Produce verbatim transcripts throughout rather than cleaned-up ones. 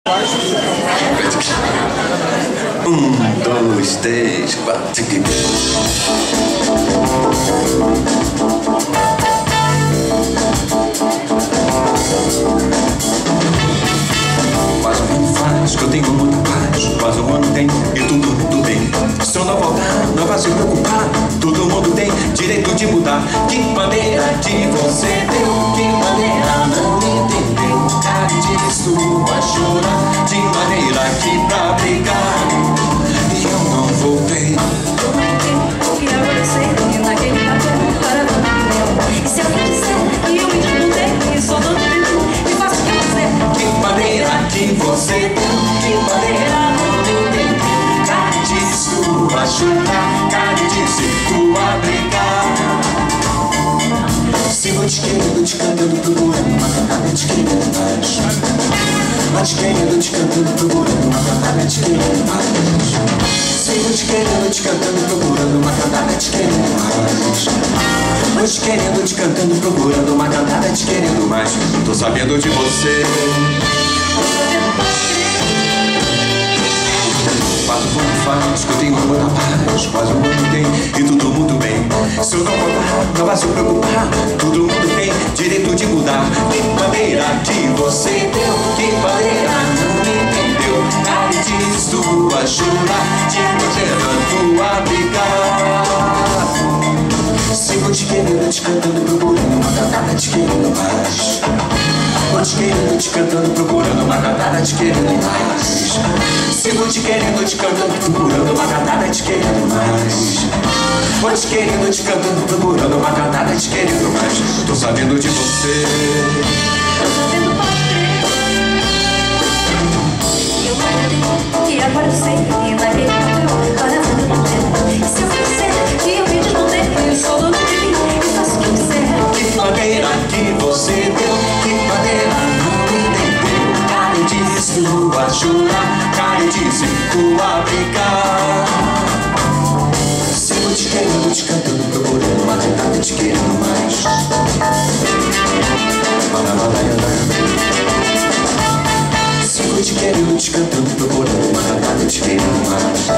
Um, dois, três, quatro. Quase um ano faz que eu tenho muita paz. Quase um ano tem e tudo, tudo bem. Se eu não voltar, não vai se preocupar. Todo mundo tem direito de mudar. Que maneira que você deu, que maneira não entendeu. Cara disso vai chorar, de maneira que pra brigar e eu não voltei. Eu não entendo que agora eu sei naquele papel para o meu. E se alguém disser que eu me desmontei, só dou tempo e faço o que eu quiser. Que maneira que você deu, que maneira não entendeu. Cara disso vai chorar, cara disso tu vai brigar. Sigo te querendo, te cantando, procurando uma cantada, te querendo mais. Mas querendo, te cantando, procurando uma cantada, te querendo mais. Sigo te querendo, te cantando, procurando uma cantada, te querendo mais. Mas querendo, te cantando, procurando uma cantada, te querendo mais. Tô sabendo de você. Quase um ano faz que eu tenho muita paz. Quase um ano tem e tudo muito bem. Se eu não voltar, não vai se preocupar. Todo mundo tem direito de mudar. Que maneira que você deu, que maneira não entendeu. Cara disso vai chorar, de maneira tua brigar. Sigo te querendo, te cantando, procurando uma cantada, te querendo mais. Vou te querendo, te cantando, procurando uma cantada, te querendo mais. Sigo te querendo, te cantando, procurando uma cantada, te querendo mais. Vou te querendo, te cantando, procurando uma cantada, te querendo mais. Tô sabendo de você. Tô sabendo, pode crer. Eu não entendo que agora eu sei naquele papel para o meu. E se eu quiser que eu me desmontei, eu só dou tempo e faço o que eu quiser. Que maneira que você deu, que maneira não entendeu. Cara disso vai chorar, cara disso tu vai brigar. Sigo te querendo, te cantando, procurando uma cantada, te querendo mais. Sigo te querendo, te cantando, procurando uma cantada, te querendo mais.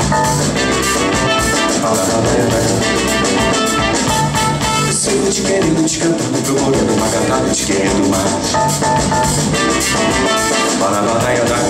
Sigo te querendo, te cantando, procurando uma cantada, te querendo mais.